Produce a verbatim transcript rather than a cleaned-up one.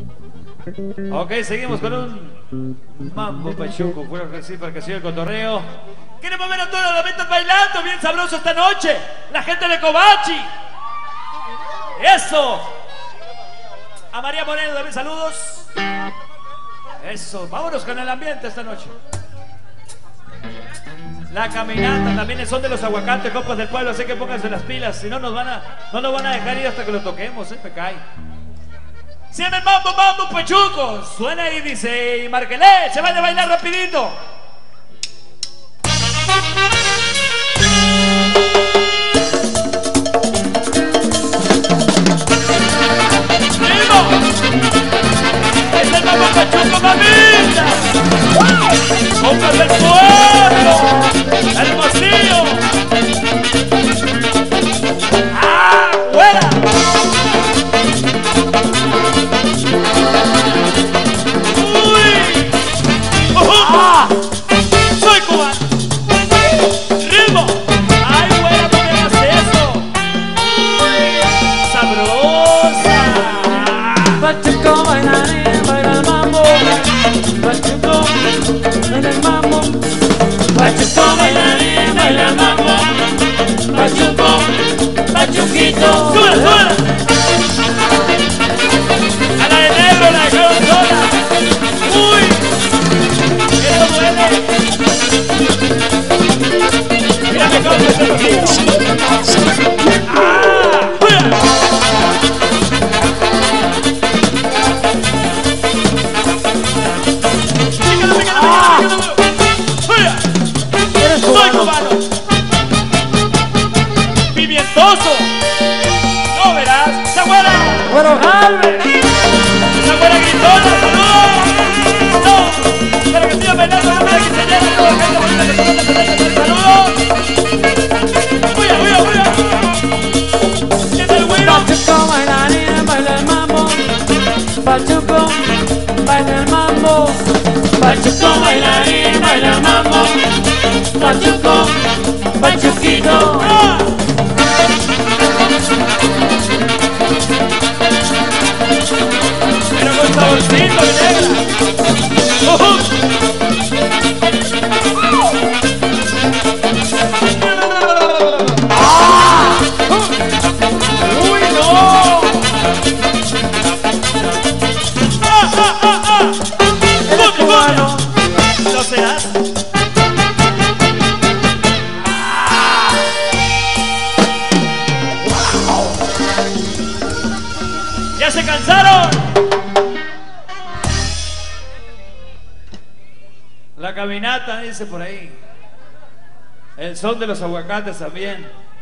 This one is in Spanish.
Ok, seguimos con un mambo pachuco, puro sí, para que siga el cotorreo. Queremos ver a todas las ventas bailando bien sabroso esta noche. La gente de Covachi. Eso. A María Moreno también saludos. Eso, vámonos con el ambiente esta noche. La caminata también son de los aguacates, compas del pueblo, así que pónganse las pilas, si no nos van a, no nos van a dejar ir hasta que lo toquemos, eh, me cae. Si en el mambo, mambo, pachuco, suena y dice, y márquele, se van a bailar rapidito. Es el mambo pachuco, mamita. Compas del pueblo, Hermosillo. ¡Ah, fuera! ¡Uy! ¡Ah! ¡Soy cubano! ¡Ritmo! ¡Ay, güera, no me hagas eso! ¡Uy! ¡Sabrosa! Pachuco bailarín, baila el mambo. Pachuco, baila el mambo. Pachuco bailarín, baila el mambo. Pachuco, pachuquito. ¡Súbela, súbela! A la de negro la dejaron sola. ¡Uy! ¡Esto duele! ¡Mírame cómo se está haciendo! ¡Ah! ¡Fuera! ¡Pícalo, pícalo, pícalo! ¡Fuera! ¡Soy cubano! ¡Pimientoso! ¡No verás! ¡Sagüera! Bueno, Jalve. ¡Esa buena gritona! ¡Saludos! ¡No! ¡Para que sigan bailando! ¡No me que se llene! ¡Toda la gente bonita que se mete presente! ¡Saludos! ¡Huya, huya, huya! ¿Quién es el güiro? Pachuco bailarín, baila el mambo. Pachuco, baila el mambo. Pachuco bailarín, baila el mambo. Pachuco, pachuquito. ¡Ah! Pero con saborcito, mi negra. ¡Uh! ¡Ah! ¡Uy, no! ¡Ah, ah, ah, ah! Eres cubano. ¿Lo serás? ¡Ya se cansaron! La caminata, dice por ahí. El son de los aguacates también.